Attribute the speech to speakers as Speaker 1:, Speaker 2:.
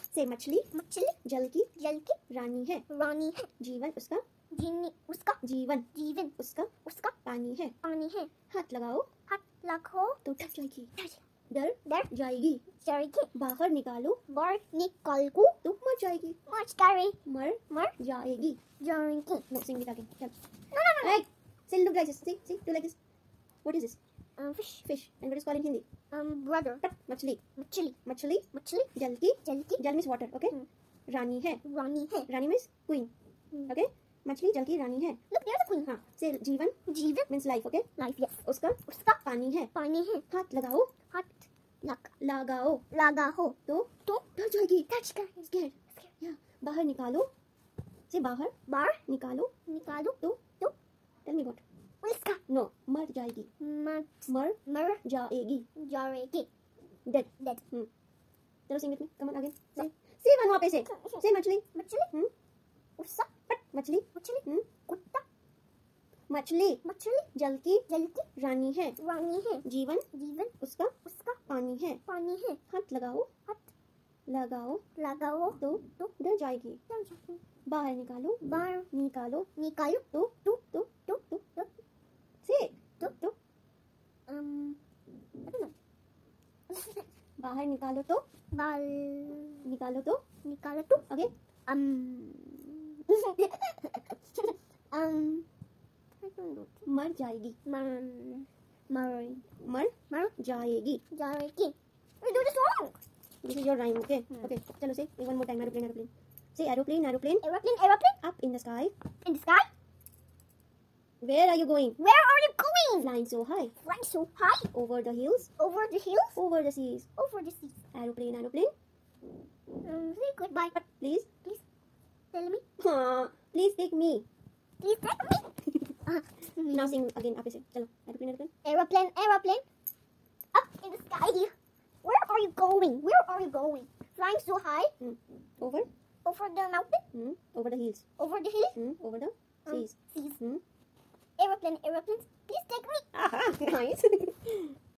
Speaker 1: से मछली
Speaker 2: मछली
Speaker 1: जल की रानी है। जीवन उसका जीवन उसका पानी है। हाथ लगाओ तो डर जाएगी। डर जाएगी। बाहर निकालो तो मर जाएगी। मर जाएगी। No, sing it again. Tell.
Speaker 2: No.
Speaker 1: Hey, say look like this. See, do like this. What is this?
Speaker 2: Fish.
Speaker 1: And what is called in Hindi?
Speaker 2: Brother.
Speaker 1: मछली
Speaker 2: Machli.
Speaker 1: जल की जल means water. Okay. रानी है। रानी means queen. Okay. मछली जल की रानी है।
Speaker 2: Look, there's a queen.
Speaker 1: हाँ, से जीवन means life. Okay.
Speaker 2: Life, yes.
Speaker 1: उसका पानी है। हाथ लगाओ
Speaker 2: लगाओ
Speaker 1: तो डर जाएगी। Scared. Yeah. बाहर निकालो से बाहर निकालो तो tell me what?
Speaker 2: उसका
Speaker 1: No, मर जाएगी। मर जाएगी। Dead. चलो sing with me. Come on again. Say one वहाँ पे से मछली
Speaker 2: उसका
Speaker 1: मछली
Speaker 2: कुत्ता
Speaker 1: मछली जल की रानी है। जीवन उसका पानी है। हाथ लगाओ तो डर जाएगी। बाहर निकालो तो से बाहर निकालो तो ओके मर जाएगी। मर जाएगी।
Speaker 2: We do this wrong.
Speaker 1: This is your rhyme, okay? Okay. चलो say one more time. Aeroplane. Say aeroplane. Up in the sky.
Speaker 2: In the sky.
Speaker 1: Where are you going? Flying so high. Over the hills. Over the seas. Aeroplane.
Speaker 2: Say goodbye.
Speaker 1: Please
Speaker 2: Tell me.
Speaker 1: please take me.
Speaker 2: Me.
Speaker 1: Now sing again. आप इसे चलो aeroplane.
Speaker 2: Aeroplane. Up in the sky. Where are you going? Flying so high.
Speaker 1: Over
Speaker 2: Over the mountain.
Speaker 1: over the hills.
Speaker 2: Over the hills.
Speaker 1: Over the seas.
Speaker 2: Aeroplane. Please take me.
Speaker 1: Nice.